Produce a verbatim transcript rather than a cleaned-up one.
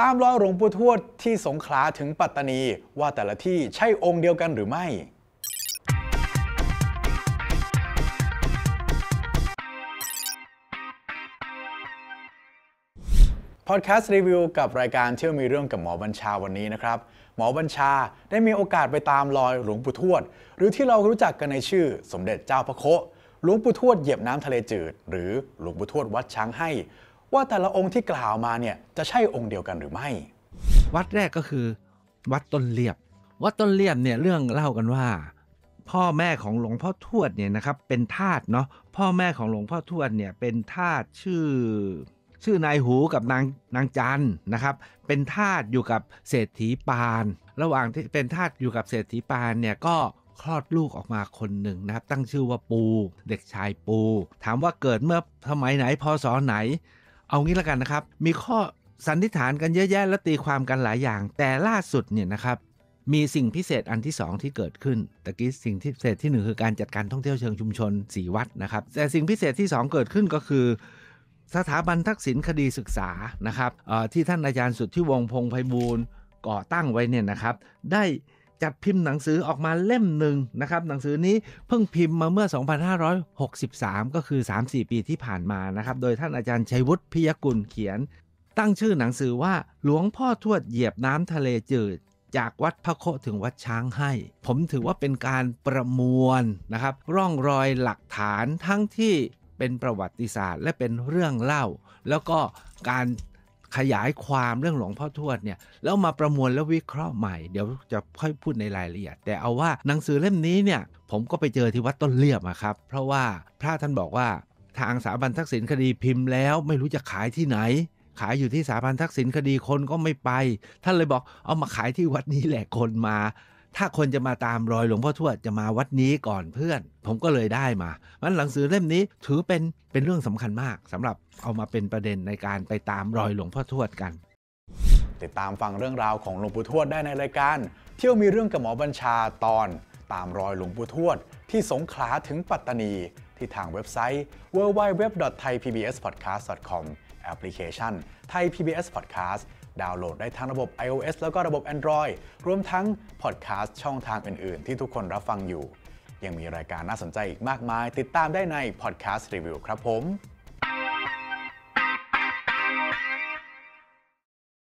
ตามรอยหลวงปู่ทวดที่สงขลาถึงปัตตานีว่าแต่ละที่ใช่องค์เดียวกันหรือไม่พอดแคสต์รีวิวกับรายการเที่ยวมีเรื่องกับหมอบัญชาวันนี้นะครับหมอบัญชาได้มีโอกาสไปตามรอยหลวงปู่ทวดหรือที่เรารู้จักกันในชื่อสมเด็จเจ้าพระโคหลวงปู่ทวดเหยียบน้ำทะเลจืดหรือหลวงปู่ทวดวัดช้างให้ว่าแต่ละองค์ที่กล่าวมาเนี่ยจะใช่องค์เดียวกันหรือไม่วัดแรกก็คือวัดต้นเลียบวัดต้นเลียบเนี่ยเรื่องเล่ากันว่าพ่อแม่ของหลวงพ่อทวดเนี่ยนะครับเป็นทาสเนาะพ่อแม่ของหลวงพ่อทวดเนี่ยเป็นทาสชื่อชื่อนายหูกับนางนางจันนะครับเป็นทาสอยู่กับเศรษฐีปานระหว่างที่เป็นทาสอยู่กับเศรษฐีปานเนี่ยก็คลอดลูกออกมาคนหนึ่งนะครับตั้งชื่อว่าปูเด็กชายปูถามว่าเกิดเมื่อสมัยไหนพศไหนเอางี้แล้วกันนะครับมีข้อสันนิษฐานกันเยอะแยะและตีความกันหลายอย่างแต่ล่าสุดเนี่ยนะครับมีสิ่งพิเศษอันที่สองที่เกิดขึ้นตะกี้สิ่งที่พิเศษที่หนึ่งคือการจัดการท่องเที่ยวเชิงชุมชนสี่วัดนะครับแต่สิ่งพิเศษที่สองเกิดขึ้นก็คือสถาบันทักษิณคดีศึกษานะครับที่ท่านอาจารย์สุทธิวงศ์พงษ์ไพบูลย์ก่อตั้งไว้เนี่ยนะครับได้จัดพิมพ์หนังสือออกมาเล่มหนึ่งนะครับหนังสือนี้เพิ่งพิมพ์มาเมื่อสองพันห้าร้อยหกสิบสามก็คือ สามสี่ ปีที่ผ่านมานะครับโดยท่านอาจารย์ชัยวุฒิพิยกุลเขียนตั้งชื่อหนังสือว่าหลวงพ่อทวดเหยียบน้ำทะเลจืดจากวัดพระโคถึงวัดช้างให้ผมถือว่าเป็นการประมวลนะครับร่องรอยหลักฐานทั้งที่เป็นประวัติศาสตร์และเป็นเรื่องเล่าแล้วก็การขยายความเรื่องหลวงพ่อทวดเนี่ยแล้วมาประมวลและวิเคราะห์ใหม่เดี๋ยวจะค่อยพูดในรายละเอียดแต่เอาว่าหนังสือเล่มนี้เนี่ยผมก็ไปเจอที่วัดต้นเลียบอะครับเพราะว่าพระท่านบอกว่าทางสถาบันทักษิณคดีพิมพ์แล้วไม่รู้จะขายที่ไหนขายอยู่ที่สถาบันทักษิณคดีคนก็ไม่ไปท่านเลยบอกเอามาขายที่วัดนี้แหละคนมาถ้าคนจะมาตามรอยหลวงพ่อทวดจะมาวัดนี้ก่อนเพื่อนผมก็เลยได้มามันหนังสือเล่มนี้ถือเป็นเป็นเรื่องสำคัญมากสำหรับเอามาเป็นประเด็นในการไปตามรอยหลวงพ่อทวดกันติดตามฟังเรื่องราวของหลวงปู่ทวดได้ในรายการเที่ยวมีเรื่องกับหมอบัญชาตอนตามรอยหลวงปู่ทวดที่สงขลาถึงปัตตานีที่ทางเว็บไซต์ ดับเบิลยู ดับเบิลยู ดับเบิลยู ดอท ไทย พี บี เอส พอดแคสต์ ดอท คอม แอปพลิเคชัน Thai พี บี เอส Podcast ดาวน์โหลดได้ทั้งระบบ iOS แล้วก็ระบบ Android รวมทั้งพอดแคสต์ช่องทางอื่นๆที่ทุกคนรับฟังอยู่ยังมีรายการน่าสนใจอีกมากมายติดตามได้ใน Podcast Review ครับผม